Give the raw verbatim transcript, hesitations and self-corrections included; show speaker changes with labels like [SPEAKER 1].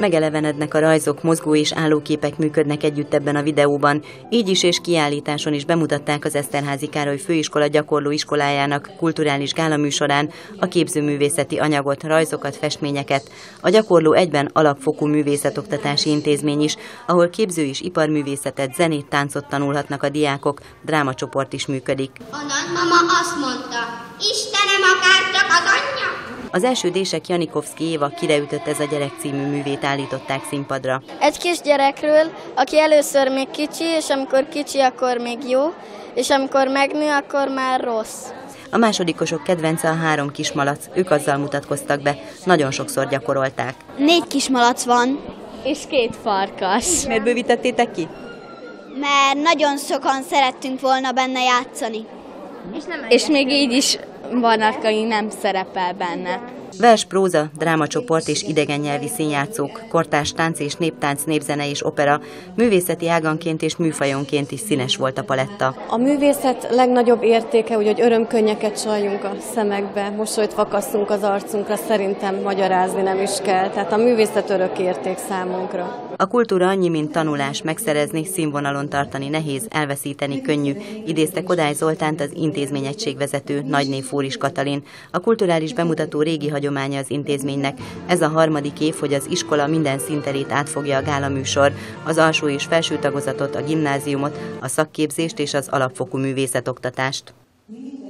[SPEAKER 1] megelevenednek a rajzok, mozgó és állóképek működnek együtt ebben a videóban. Így is és kiállításon is bemutatták az Eszterházy Károly Főiskola gyakorló iskolájának kulturális gálaműsorán a képzőművészeti anyagot, rajzokat, festményeket. A gyakorló egyben alapfokú művészetoktatási intézmény is, ahol képző- és iparművészetet, zenét, táncot tanulhatnak a diákok, drámacsoport is működik.
[SPEAKER 2] A nagymama azt mondta, Istenem, akár csak az anyja!
[SPEAKER 1] Az első Dések Janikovszky Éva Kireütött ez a gyerek című művét állították színpadra.
[SPEAKER 3] Egy kisgyerekről, aki először még kicsi, és amikor kicsi, akkor még jó, és amikor megnő, akkor már rossz.
[SPEAKER 1] A másodikosok kedvence a három kismalac, ők azzal mutatkoztak be, nagyon sokszor gyakorolták.
[SPEAKER 4] Négy kismalac van.
[SPEAKER 5] És két farkas.
[SPEAKER 1] Miért bővítettétek ki?
[SPEAKER 4] Mert nagyon sokan szerettünk volna benne játszani.
[SPEAKER 5] És, nem és még így is van, aki nem szerepel benne.
[SPEAKER 1] Vers, próza, drámacsoport és idegen nyelvi színjátszók, kortárs tánc és néptánc, népzene és opera, művészeti áganként és műfajonként is színes volt a paletta.
[SPEAKER 6] A művészet legnagyobb értéke, úgy, hogy örömkönnyeket csaljunk a szemekbe, mosolyt fakasszunk az arcunkra, szerintem magyarázni nem is kell. Tehát a művészet örök érték számunkra.
[SPEAKER 1] A kultúra annyi, mint tanulás, megszerezni, színvonalon tartani nehéz, elveszíteni könnyű, idézte Kodály Zoltánt, az intézményegységvezető, nagyné Fóris Katalin. A kulturális bemutató régi hagyománya az intézménynek. Ez a harmadik év, hogy az iskola minden szinterét átfogja a gálaműsor, az alsó és felső tagozatot, a gimnáziumot, a szakképzést és az alapfokú művészetoktatást.